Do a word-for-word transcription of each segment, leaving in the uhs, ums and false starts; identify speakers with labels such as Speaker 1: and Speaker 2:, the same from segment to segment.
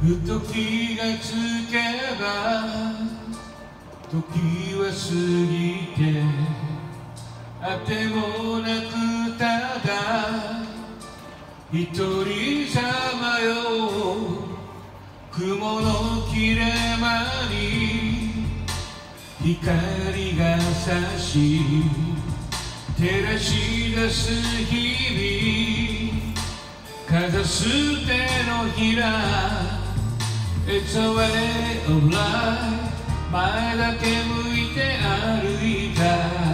Speaker 1: ふと気がつけば時は過ぎてあてもなくただ一人さまよ雲の切れ間に光が差し照らし出す日々かざす手のひら It's a way of life 前だけ向いて歩いた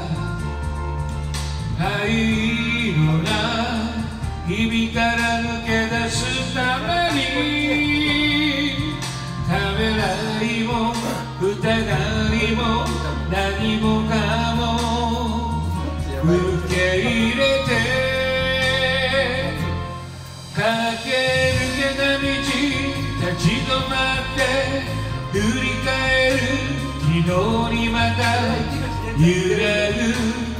Speaker 1: 灰色な日々から抜け出すためにためらいも疑いも何もかも受け入れて駆け抜けた道立ち止まって振り返る昨日にまた揺れる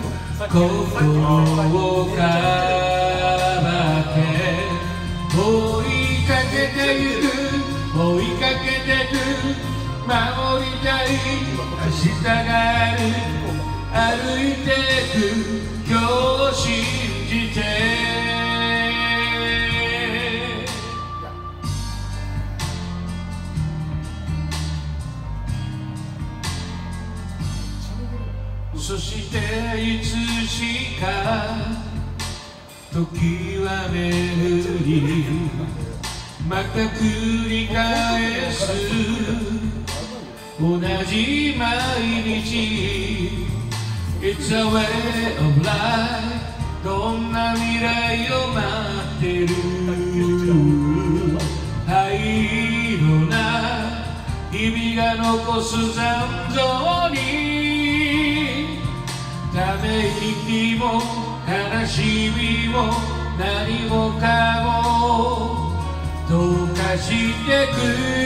Speaker 1: 心をかばって追いかけてゆく追いかけてく守りたい明日がある歩いてく今日を信じてそしていつしか時は巡りまた繰り返す同じ毎日 It's a way of life どんな未来を待ってる灰色な日々が残す残像にため息も悲しみも何もかも溶かしてく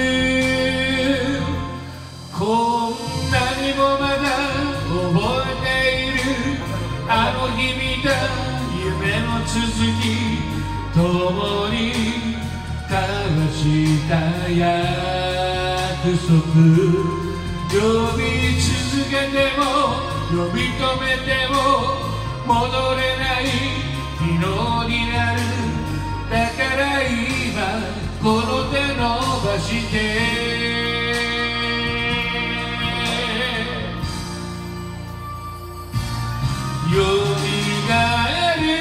Speaker 1: こんなにもまだ覚えているあの日見た夢の続き共に交わした約束呼び続けても呼び止めても戻れない昨日になるだから今この手伸ばしてよみがえる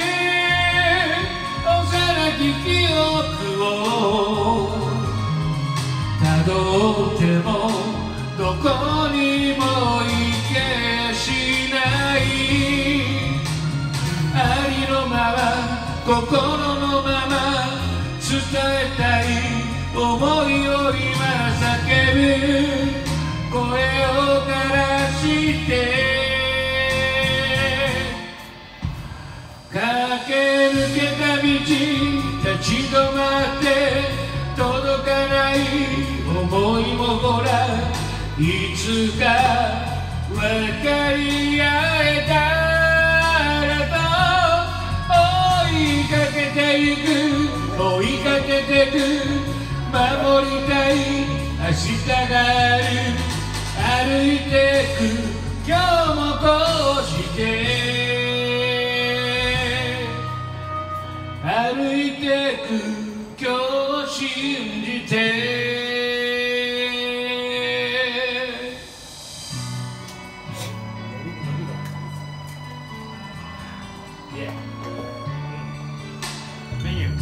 Speaker 1: 幼き記憶をたどってもどこにも行けやしないありのまま心のまま伝えたい思いを今叫ぶ声を枯らして駆け抜けた道立ち止まって届かない思いもほらいつか分かり合えたらと追いかけてゆく追いかけてく守りたい明日がある歩いてく今日もこうして歩いてく今日を信じてYeah. Thank you.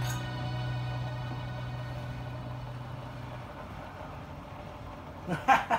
Speaker 1: Ha ha ha!